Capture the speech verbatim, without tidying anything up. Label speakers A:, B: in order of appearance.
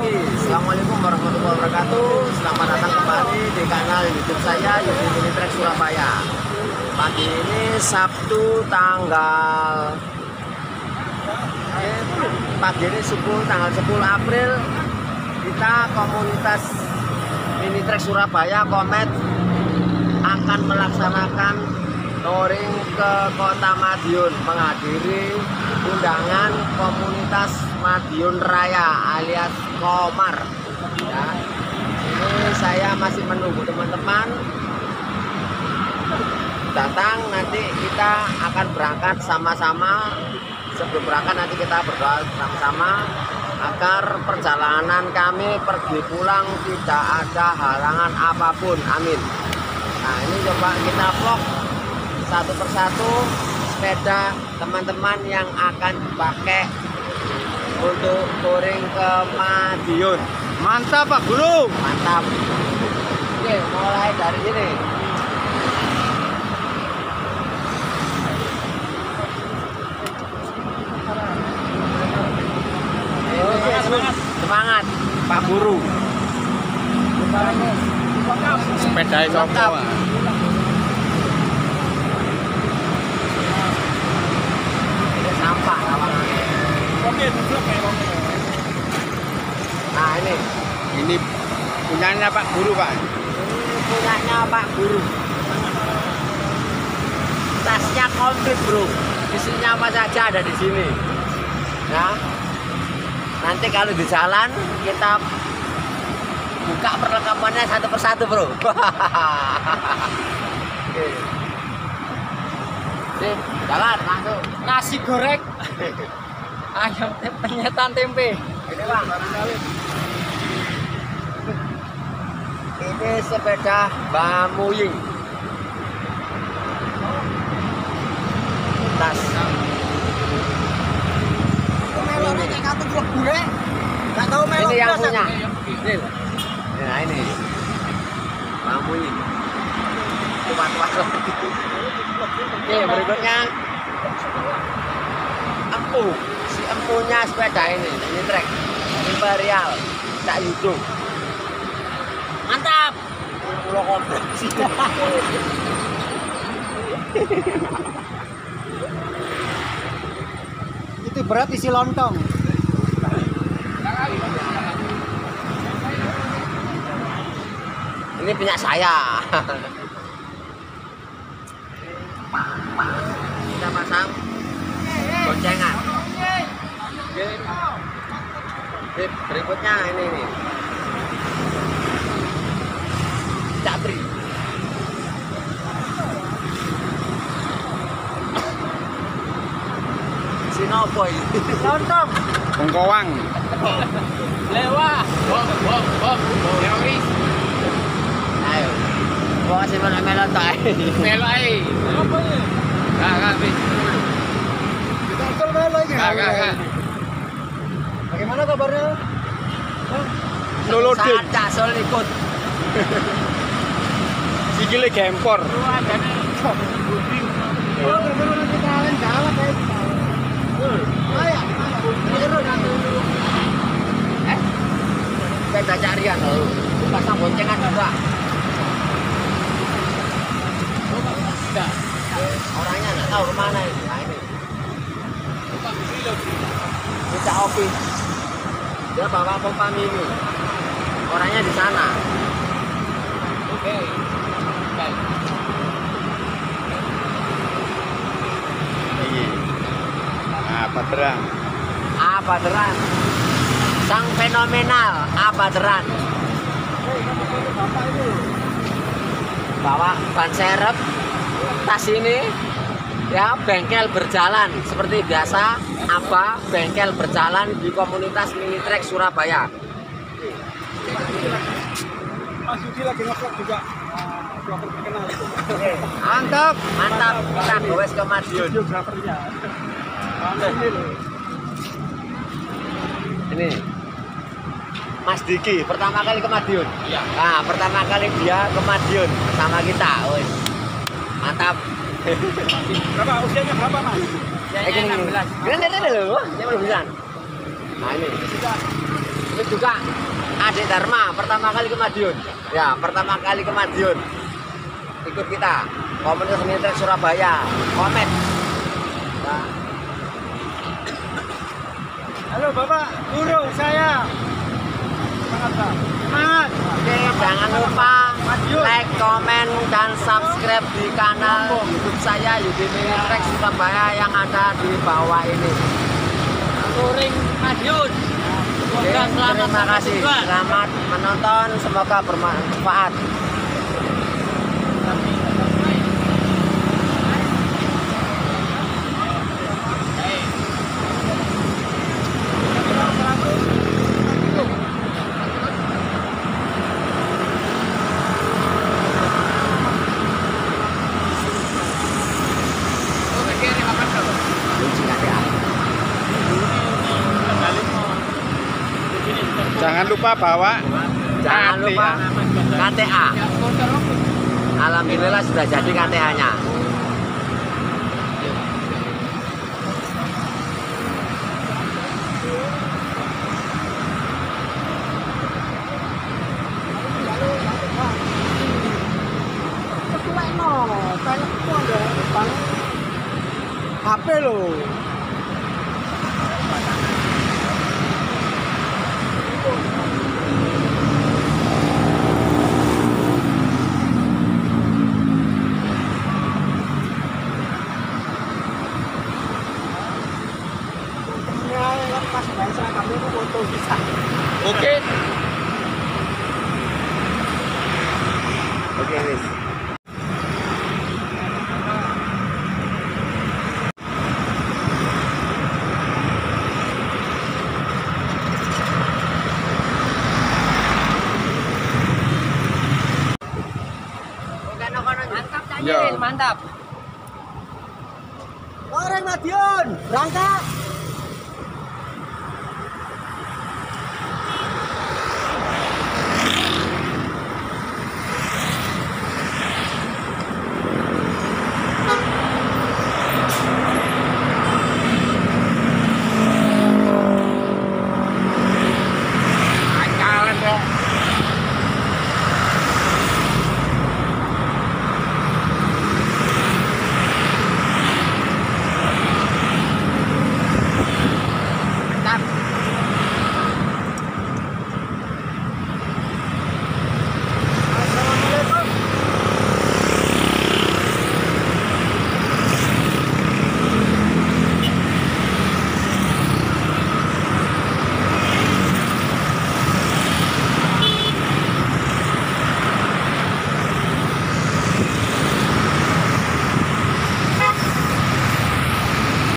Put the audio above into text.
A: pagi, assalamualaikum warahmatullahi wabarakatuh. Selamat datang kembali di kanal YouTube saya, YouTube Mini Track Surabaya. Pagi ini Sabtu tanggal eh, pagi ini subuh tanggal sepuluh April. Kita komunitas Mini Track Surabaya Komet akan melaksanakan touring ke Kota Madiun, menghadiri undangan komunitas Madiun Raya alias Komar. Ya, ini saya masih menunggu teman-teman datang. Nanti kita akan berangkat sama-sama. Sebelum berangkat nanti kita berdoa sama-sama agar perjalanan kami pergi pulang tidak ada halangan apapun. Amin. Nah, ini coba kita vlog satu persatu sepeda teman-teman yang akan dipakai untuk touring ke Madiun.
B: Mantap Pak Guru.
A: Mantap. Oke, mulai dari sini. Oke, semangat Pak Guru.
B: Sepeda itu apa?
A: Sampah lawangannya. Nah, ini
B: Ini punyanya Pak Guru Pak.
A: ini punyanya Pak Guru. Tasnya komplit bro, isinya apa saja ada di sini. Nah, nanti kalau di jalan kita buka perlengkapannya satu persatu bro. Oke. Sip, jalan langsung.
B: Nasi goreng. Ayam penyetan tempe.
A: Ini bang. Ini sepeda Bamuying. Tas. Ini yang punya. Ini. Nah ini. Bamuying. Tua-tua. Oke, berikutnya empu. Si empunya sepeda ini, ini trek Imperial, tak hidung. Mantap. Pulau Kobra.
B: Itu berat isi lontong.
A: Ini punya saya. Kita pasang goncengan. Oke, berikutnya ini nih. Catri. Sinoboy.
B: Lontong. Bengkowang.
A: Lewa.
B: Bom, bom, bom. Teroris.
A: Ayo. Bawa si melon-melon tak.
B: Melo ae. Apa ya? Gak, gak, bis. Kita melo aja. Gak, gak, gak. Bagaimana kabarnya? Noloding.
A: Saat Cak ikut.
B: Sikile gempor.
A: Eh? Sepeda carian loh. Pasang boncengan juga. Orangnya nggak tahu kemana ini. Nah ini. Ini Cak Opi. Dia bawa pompa mini. Orangnya di sana.
B: Oke. Baik. Ini. Apa terang?
A: Apa terang? Sang fenomenal apa terang? Bawa ban serep, tas ini, ya bengkel berjalan seperti biasa. Apa bengkel berjalan di komunitas Mini Track Surabaya.
B: Mas Yudi lagi nge-vlog juga. Vlogger terkenal itu.
A: Mantap, mantap. Kita gowes ke Madiun.
B: Videografernya.
A: Ini Mas Diki pertama kali ke Madiun.
B: Iya.
A: Nah, pertama kali dia ke Madiun sama kita. Woi. Mantap.
B: Berapa usianya berapa Mas?
A: Eh, gini, gini. Gini, gini, gini, loh. Dia belum bisa. Nah, ini. Ini juga adik Dharma pertama kali ke Madiun. Ya, pertama kali ke Madiun. Ikut kita. Komunitas Mini Trek Surabaya. Komen. Ya.
B: Halo Bapak, guru saya. Semangat Pak. Semangat.
A: Oke, jangan lupa like, komen, dan subscribe di kanal YouTube saya Yudi Mini Trek Surabaya yang ada di bawah ini.
C: Touring Madiun.
A: Oke, terima kasih. Selamat menonton, semoga bermanfaat.
B: Jangan lupa bawa
A: Jangan lupa K T A. Alhamdulillah sudah jadi K T A-nya.
B: H P lo.
A: Oke. Oke, wis.
C: Mantap Cak
B: Yo.
C: Yil, mantap.
B: Orang Madiun, berangkat.